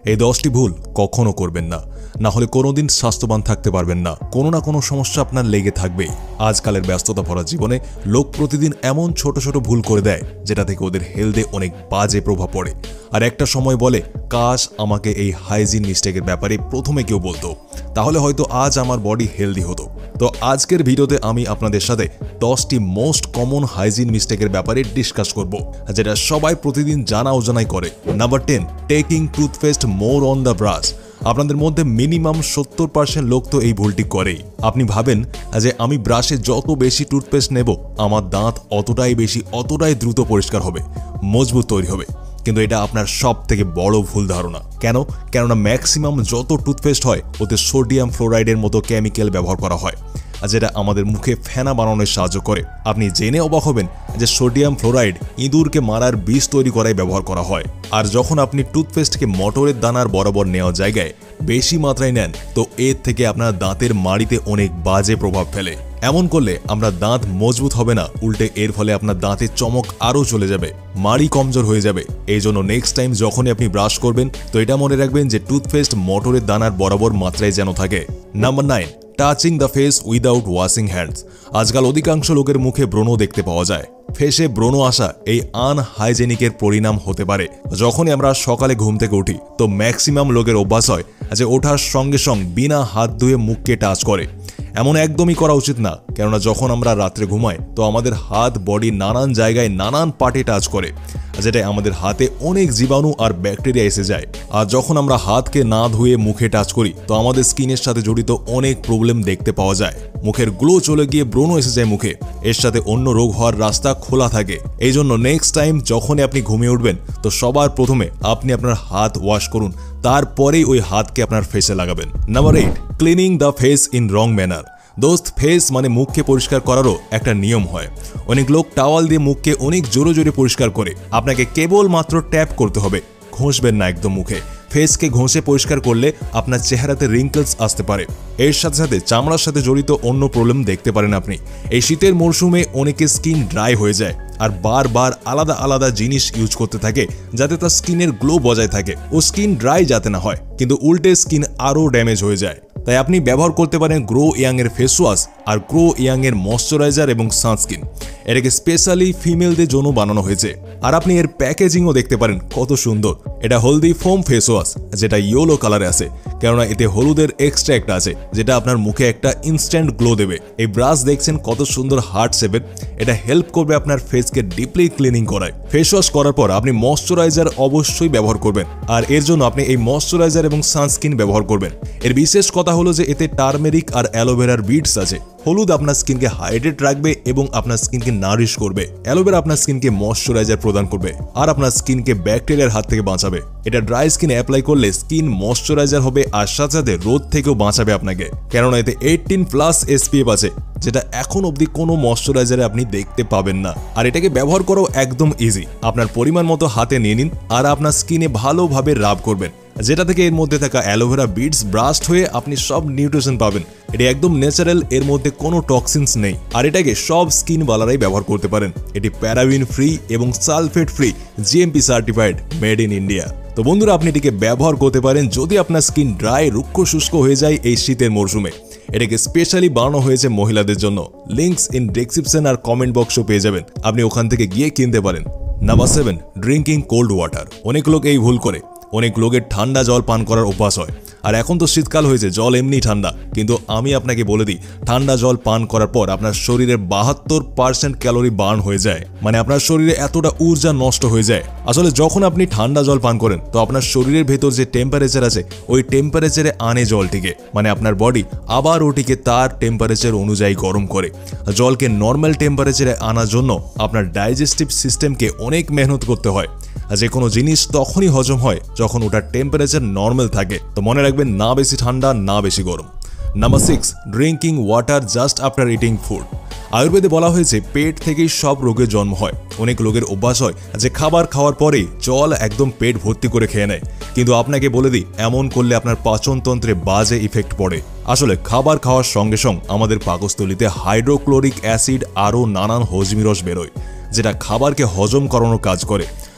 এই 10টি ভুল কখনো করবেন না, না হলে কোনোদিন স্বাস্থ্যবান থাকতে পারবেন না। কোনো না কোনো সমস্যা আপনার লেগে থাকবেই। আজকালের ব্যস্ততা ভরা জীবনে লোক প্রতিদিন এমন ছোট ছোট ভুল করে দেয় যেটা থেকে ওদের হেলথে অনেক বাজে প্রভাব পড়ে। আর একটা সময় বলে, কাশ আমাকে এই হাইজিন মিস্টেকের ব্যাপারে প্রথমে কেউ বলতো, তাহলে হয়তো আজ আমার বডি হেলদি হতো। তো আজকের ভিডিওতে আমি আপনাদের সাথে 10টি মোস্ট কমন হাইজিন মিস্টেকের ব্যাপারে ডিসকাস করব, যেটা সবাই প্রতিদিন জানা অজানাই করে। Number 10, taking toothpaste more on the brush. আপনাদের মধ্যে মিনিমাম 70% লোক তো এই ভুলটি করেই। আপনি ভাবেন যে আমি ব্রাশে যত বেশি টুথপেস্ট নেব আমার দাঁত অতটাই দ্রুত পরিষ্কার হবে, মজবুত তৈরি হবে। কিন্তু এটা আপনার সব থেকে বড় ভুল ধারণা। কেননা ম্যাক্সিমাম যত টুথপেস্ট হয় ওতে সোডিয়াম ফ্লোরাইডের মতো কেমিক্যাল ব্যবহার করা হয়, যেটা আমাদের মুখে ফেনা বানানোয় সাহায্য করে। আপনি জেনে অবাক হবেন যে সোডিয়াম ফ্লোরাইড ইঁদুরকে মারার বিষ তৈরি করায় ব্যবহার করা হয়। আর যখন আপনি টুথপেস্টকে মটরের দানার বরাবর নেওয়া জায়গায় বেশি মাত্রায় নেন, তো এর থেকে আপনার দাঁতের মাড়িতে অনেক বাজে প্রভাব ফেলে। এমন করলে আমরা দাঁত মজবুত হবে না, উল্টে এর ফলে আপনার দাঁতের চমক আরও চলে যাবে, মাড়ি কমজোর হয়ে যাবে। এই জন্য নেক্সট টাইম যখনই আপনি ব্রাশ করবেন তো এটা মনে রাখবেন যে টুথপেস্ট মটরের দানার বরাবর মাত্রায় যেন থাকে। Number 9, touching the face without washing hands. আজকাল অধিকাংশ লোকের মুখে ব্রণ দেখতে পাওয়া যায়। ফেসে ব্রণ আসা এই আনহাইজেনিকের পরিণাম হতে পারে। যখনই আমরা সকালে ঘুম থেকে উঠি তো ম্যাক্সিমাম লোকের অভ্যাস হয় যে ওঠার সঙ্গে সঙ্গে বিনা হাত ধুয়ে মুখকে টাচ করে। এমন একদমই করা উচিত না, কেননা যখন আমরা রাত্রে ঘুমাই তো আমাদের হাত বডি নানান জায়গায় নানান পার্টে টাচ করে, যেটা আমাদের হাতে অনেক জীবাণু আর ব্যাকটেরিয়া এসে যায়। আর যখন আমরা হাতকে না ধুয়ে মুখে টাচ করি তো আমাদের স্কিনের সাথে জড়িত অনেক প্রবলেম দেখতে পাওয়া যায়। মুখের গ্লো চলে গিয়ে ব্রণ এসে যায় মুখে, এর সাথে অন্য রোগ হওয়ার রাস্তা খোলা থাকে। এই জন্য নেক্সট টাইম যখনই আপনি ঘুমিয়ে উঠবেন তো সবার প্রথমে আপনি আপনার হাত ওয়াশ করুন, তারপরেই ওই হাতকে আপনার ফেসে লাগাবেন। Number 8, cleaning the face in wrong manner. দোস্ত, ফেস মানে মুখকে পরিষ্কার করারও একটা নিয়ম হয়। অনেক লোক টাওয়াল দিয়ে মুখকে অনেক জোরে জোরে পরিষ্কার করে। আপনাকে কেবলমাত্র ট্যাপ করতে হবে, ঘষবেন না একদম মুখে। ফেসকে ঘষে পরিষ্কার করলে আপনার চেহারাতে রিঙ্কলস আসতে পারে। এর সাথে সাথে চামড়ার সাথে জড়িত অন্য প্রবলেম দেখতে পারেন আপনি। এই শীতের মরশুমে অনেকের স্কিন ড্রাই হয়ে যায় আর বারবার আলাদা আলাদা জিনিস ইউজ করতে থাকে যাতে তার স্কিনের গ্লো বজায় থাকে ও স্কিন ড্রাই যাতে না হয়, কিন্তু উল্টে স্কিন আরও ড্যামেজ হয়ে যায়। তাই আপনি ব্যবহার করতে পারেন গ্রো ইয়াং এর ফেস ওয়াশ আর গ্রো ইয়াং এর ময়শ্চারাইজার এবং সানস্ক্রিন। এটাকে স্পেশালি ফিমেলদের জন্য বানানো হয়েছে। আর আপনি এর প্যাকেজিংও দেখতে পারেন কত সুন্দর। এটা হলদি ফোম ফেস ওয়াশ, যেটা ইয়েলো কালারে আছে, কেননা এতে হলুদের এক্সট্রাক্ট আছে, যেটা আপনার মুখে একটা ইনস্ট্যান্ট গ্লো দেবে। এই ব্রাশ দেখছেন কত সুন্দর হার্ট শেপের, এটা হেল্প করবে আপনার ফেসকে ডিপলি ক্লিনিং করায়। ফেস ওয়াশ করার পর আপনি ময়শ্চারাইজার অবশ্যই ব্যবহার করবেন, আর এর জন্য আপনি এই ময়শ্চারাইজার এবং সানস্ক্রিন ব্যবহার করবেন। এর বিশেষ কথা হলো যে এতে টার্মেরিক আর অ্যালোভেরার বিডস আছে। হলুদ আপনার স্কিনকে হাইড্রেট রাখবে এবং আপনার স্কিনকে নারিশ করবে। অ্যালোভেরা আপনার স্কিনকে ময়শ্চারাইজার প্রদান করবে আর আপনার স্কিনকে ব্যাকটেরিয়ার হাত থেকে বাঁচাবে। এটা ড্রাই স্কিনে অ্যাপ্লাই করলে স্কিন ময়শ্চারাইজার হবে আর সাথে সাথে রোদ থেকেও বাঁচাবে আপনাকে, কেননা এতে 18+ SPF আছে, যেটা এখন অবধি কোনো ময়শ্চারাইজারে আপনি দেখতে পাবেন না। আর এটাকে ব্যবহার করাও একদম ইজি। আপনার পরিমাণ মতো হাতে নিয়ে নিন আর আপনার স্কিনে ভালোভাবে রাব করবেন, যেটা থেকে এর মধ্যে থাকা অ্যালোভেরা বিডস ব্রাস্ট হয়ে আপনি সব নিউট্রিশন পাবেন। এটি একদম ন্যাচারাল, এর মধ্যে কোনো টক্সিনস নেই। আর এটাকে সব স্কিন ওয়ালারাই ব্যবহার করতে পারেন। এটি প্যারাবিন ফ্রি এবং sulfate free, GMP certified, made in India. তো বন্ধুরা, আপনি এটিকে ব্যবহার করতে পারেন যদি আপনার স্কিন ড্রাই রুক্ষ শুষ্ক হয়ে যায় এই শীতের মরশুমে। এটাকে স্পেশালি বানানো হয়েছে মহিলাদের জন্য। লিঙ্কস ইন ডেসক্রিপশন আর কমেন্ট বক্সও পেয়ে যাবেন, আপনি ওখান থেকে গিয়ে কিনতে পারেন। Number 7, drinking cold water. অনেক লোক এই ভুল করে। অনেক লোকের ঠান্ডা জল পান করার অভ্যাস হয়। আর এখন তো শীতকাল হয়েছে, জল এমনি ঠান্ডা, কিন্তু আমি আপনাকে বলে দিই, ঠান্ডা জল পান করার পর আপনার শরীরে 72% ক্যালোরি বার্ন হয়ে যায়। মানে আপনার শরীরে এতটা ঊর্জা নষ্ট হয়ে যায়। আসলে যখন আপনি ঠান্ডা জল পান করেন তো আপনার শরীরের ভেতর যে টেম্পারেচার আছে ওই টেম্পারেচারে আনে জলটিকে, মানে আপনার বডি আবার ওটিকে তার টেম্পারেচার অনুযায়ী গরম করে। জলকে নর্মাল টেম্পারেচারে আনার জন্য আপনার ডাইজেস্টিভ সিস্টেমকে অনেক মেহনত করতে হয়। যে কোনো জিনিস তখনই হজম হয় যখন ওটার টেম্পারেচার নর্মাল থাকে। তো মনে রাখবেন, না বেশি ঠান্ডা না বেশি গরম। Number 6, drinking water just after eating food. আয়ুর্বেদে বলা হয়েছে পেট থেকেই সব রোগের জন্ম হয়। অনেক লোকের অভ্যাস হয় যে খাবার খাওয়ার পরেই জল একদম পেট ভর্তি করে খেয়ে নেয়, কিন্তু আপনাকে বলে দিই, এমন করলে আপনার পাচনতন্ত্রে বাজে ইফেক্ট পড়ে। আসলে খাবার খাওয়ার সঙ্গে সঙ্গে আমাদের পাকস্থলীতে হাইড্রোক্লোরিক অ্যাসিড আরও নানান হজমি রস বেরোয়, যেটা খাবারকে হজম করানোর কাজ করে।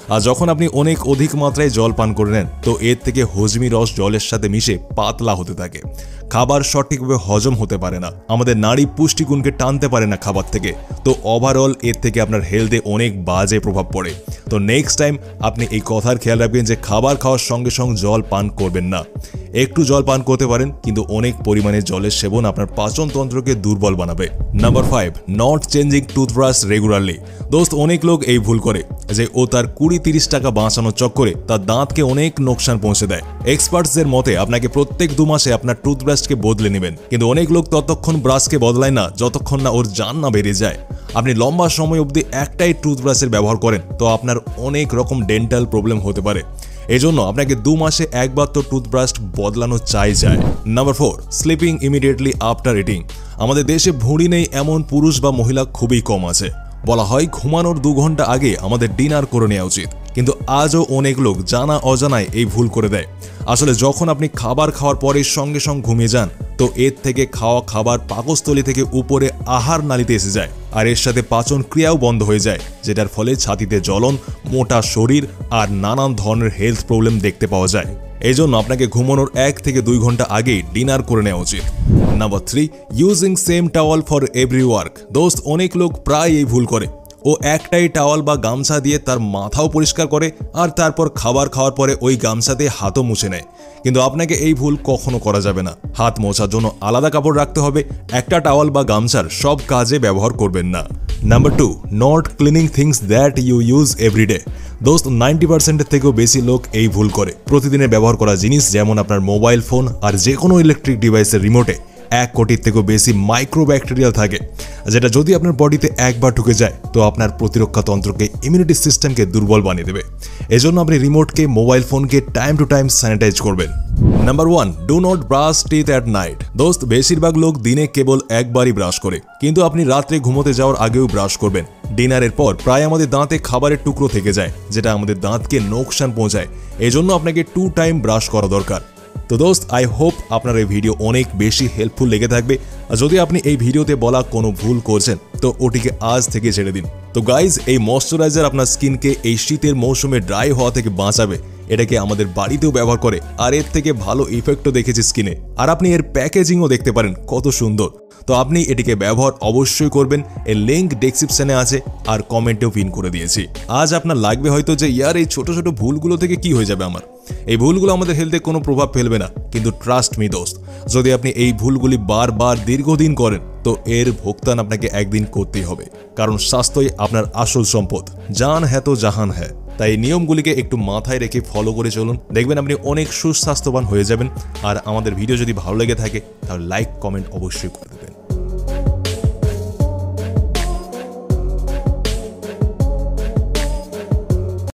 আর যখন আপনি অনেক অধিক মাত্রায় জল পান করে নেন তো এর থেকে হজমি রস জলের সাথে মিশে পাতলা হতে থাকে, খাবার সঠিকভাবে হজম হতে পারে না, আমাদের নাড়ি পুষ্টিগুণকে টানতে পারে না খাবার থেকে। তো ওভারঅল এর থেকে আপনার হেলথে অনেক বাজে প্রভাব পড়ে। তো নেক্সট টাইম আপনি এই কথার খেয়াল রাখবেন যে খাবার খাওয়ার সঙ্গে সঙ্গে জল পান করবেন না। একটু জল পান করতে পারেন, কিন্তু অনেক পরিমাণে জলের সেবন আপনার পাচনতন্ত্রকে দুর্বল বানাবে। Number 5, not changing toothbrush regularly. দোস্ত, অনেক লোক এই ভুল করে যে ও তার 20-30 টাকা বাঁচানোর চক্করে তার দাঁতকে অনেক নোকসান পৌঁছে দেয়। এক্সপার্টসদের মতে আপনাকে প্রত্যেক 2 মাসে আপনার টুথব্রাশকে বদলে নেবেন, কিন্তু অনেক লোক ততক্ষণ ব্রাশকে বদলায় না যতক্ষণ না ওর জান না বেরিয়ে যায়। আপনি লম্বা সময় অবধি একটাই টুথব্রাশের ব্যবহার করেন তো আপনার অনেক রকম ডেন্টাল প্রবলেম হতে পারে। এজন্য আপনাকে 2 মাসে একবার তো টুথব্রাশ বদলানো চাই যায়। Number 4, sleeping immediately after eating. আমাদের দেশে ভুঁড়ি নেই এমন পুরুষ বা মহিলা খুবই কম আছে। বলা হয় ঘুমানোর 2 ঘন্টা আগে আমাদের ডিনার করে নেওয়া উচিত, কিন্তু আজও অনেক লোক জানা অজানায় এই ভুল করে দেয়। আসলে যখন আপনি খাবার খাওয়ার পরে সঙ্গে সঙ্গে ঘুমিয়ে যান তো এর থেকে খাওয়া খাবার পাকস্থলী থেকে উপরে আহার নালীতে এসে যায়, আর এর সাথে পাচন ক্রিয়াও বন্ধ হয়ে যায়, যেটার ফলে ছাতিতে জ্বলন, মোটা শরীর আর নানান ধরনের হেলথ প্রবলেম দেখতে পাওয়া যায়। এই জন্য আপনাকে ঘুমানোর 1 থেকে 2 ঘন্টা আগেই ডিনার করে নেওয়া উচিত। Number 3, using same towel for every work. দোস্ত, অনেক লোক প্রায় এই ভুল করে। ও একটাই টাওয়াল বা গামছা দিয়ে তার মাথাও পরিষ্কার করে আর তারপর খাবার খাওয়ার পরে ওই গামছাতে হাতও মুছে নেয়, কিন্তু আপনাকে এই ভুল কখনো করা যাবে না। হাত মোছার জন্য আলাদা কাপড় রাখতে হবে, একটা টাওয়াল বা গামছার সব কাজে ব্যবহার করবেন না। Number 2, not cleaning things that you use everyday. দোস্ত, 90% থেকেও বেশি লোক এই ভুল করে। প্রতিদিনের ব্যবহার করা জিনিস যেমন আপনার মোবাইল ফোন আর যে কোনো ইলেকট্রিক ডিভাইসের রিমোটে 1 কোটির থেকেও বেশি মাইক্রোব্যাকটেরিয়াল থাকে, যেটা যদি আপনার বডিতে একবার ঢুকে যায় তো আপনার প্রতিরক্ষা তন্ত্রকে, ইমিউনিটি সিস্টেমকে দুর্বল বানিয়ে দেবে। এজন্য আপনি রিমোটকে, মোবাইল ফোনকে টাইম টু টাইম স্যানিটাইজ করবেন। Number 1, do not brush teeth at night. দোস্ত, বেশিরভাগ লোক দিনে কেবল একবারই ব্রাশ করে, কিন্তু আপনি রাত্রে ঘুমোতে যাওয়ার আগেও ব্রাশ করবেন। ডিনারের পর প্রায় আমাদের দাঁতে খাবারের টুকরো থেকে যায়, যেটা আমাদের দাঁতকে নোকসান পৌঁছায়। এজন্য আপনাকে 2 টাইম ব্রাশ করা দরকার। তো দোস্ত, আই হোপ আপনার এই ভিডিও অনেক বেশি হেল্পফুল লেগে থাকবে। আর যদি আপনি এই ভিডিওতে বলা কোনো ভুল করছেন তো ওটিকে আজ থেকে ছেড়ে দিন। তো গাইজ, এই ময়শ্চারাইজার আপনার স্কিনকে এই শীতের মৌসুমে ড্রাই হওয়া থেকে বাঁচাবে। এটাকে আমাদের বাড়িতেও ব্যবহার করে আর এর থেকে ভালো ইফেক্টও দেখেছি স্কিনে। আর আপনি এর প্যাকেজিংও দেখতে পারেন কত সুন্দর। তো আপনি এটিকে ব্যবহার অবশ্যই করবেন। এর লিঙ্ক ডেসক্রিপশনে আছে আর কমেন্টেও পিন করে দিয়েছি। আজ আপনার লাগবে হয়তো যে ইয়ার এই ছোট ছোট ভুলগুলো থেকে কি হয়ে যাবে আমার, এই ভুলগুলো আমাদের হেলথে কোনো প্রভাব ফেলবে না, কিন্তু ট্রাস্ট মি দোস্ত, যদি আপনি এই ভুলগুলি বারবার দীর্ঘদিন করেন তো এর ভুগতান আপনাকে একদিন করতেই হবে। কারণ স্বাস্থ্যই আপনার আসল সম্পদ। জান হ্যাঁ তো জাহান হ্যাঁ। তাই এই নিয়মগুলিকে একটু মাথায় রেখে ফলো করে চলুন, দেখবেন আপনি অনেক সুস্বাস্থ্যবান হয়ে যাবেন। আর আমাদের ভিডিও যদি ভালো লেগে থাকে তাহলে লাইক কমেন্ট অবশ্যই করবেন।